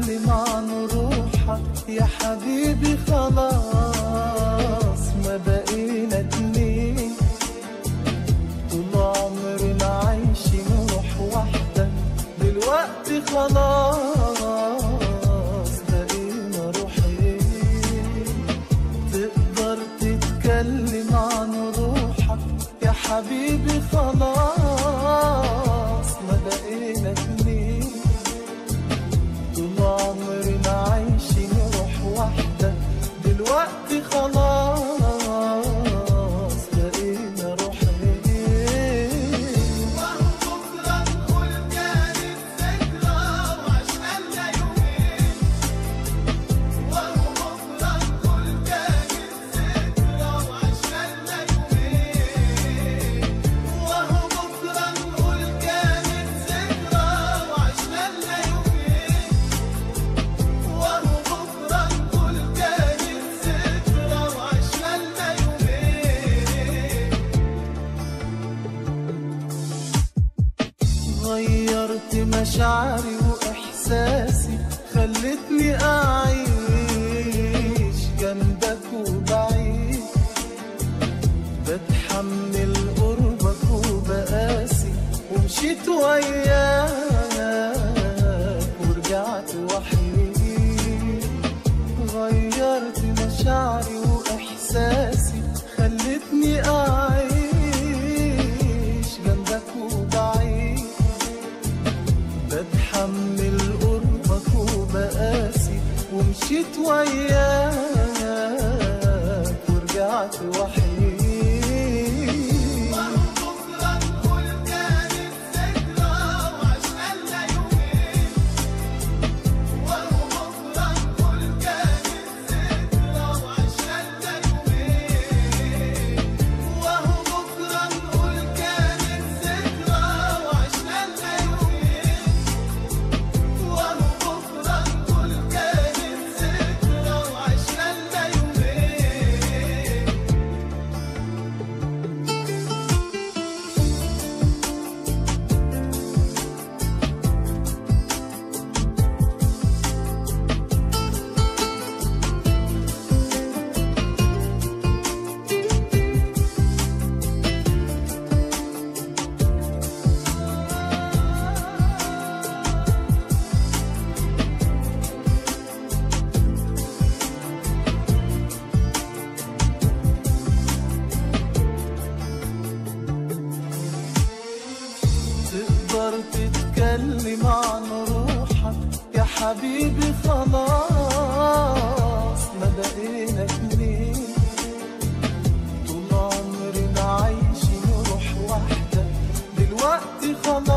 تتكلم عن روحك يا حبيبي خلاص ما بقينا اتنين، طول عمرنا عايشين روح واحدة دلوقتي خلاص بقينا روحين. تقدر تتكلم عن روحك يا حبيبي خلاص ما بقينا اتنين، طول عمرنا عايشين روح واحدة دلوقتي خلاص بقينا روحين. وهو بكرة نقول كانت ذكرى وعشقنا يومين، وهو بكرة نقول كانت ذكرى وعشقنا يومين، وهو بكرة نقول كانت ذكرى وعشقنا يومين، وهو بكرة نقول كانت ذكرى وعشقنا يومين. غيرت مشاعري وإحساسي خلتني أعيش جنبك وبعيد، بتحمل قربك وبقاسي ومشيت وياك ورجعت وحيد. غيرت مشاعري وإحساسي خلتني أعيش جنبك وبعيد، بتحمل قربك وبقاسي ومشيت وياك ورجعت وحيد. وهو بكرة نقول كانت ذكرى وعشقنا يومين، وهو بكرة نقول كانت ذكرى وعشقنا يومين، وهو بكرة نقول كانت ذكرى وعشقنا يومين، وهو بكرة نقول كانت ذكرى وعشقنا يومين. تقدر تتكلم عن روحك يا حبيبي خلاص ما بقينا اتنين، طول عمرنا عايشين روح واحدة دلوقتي خلاص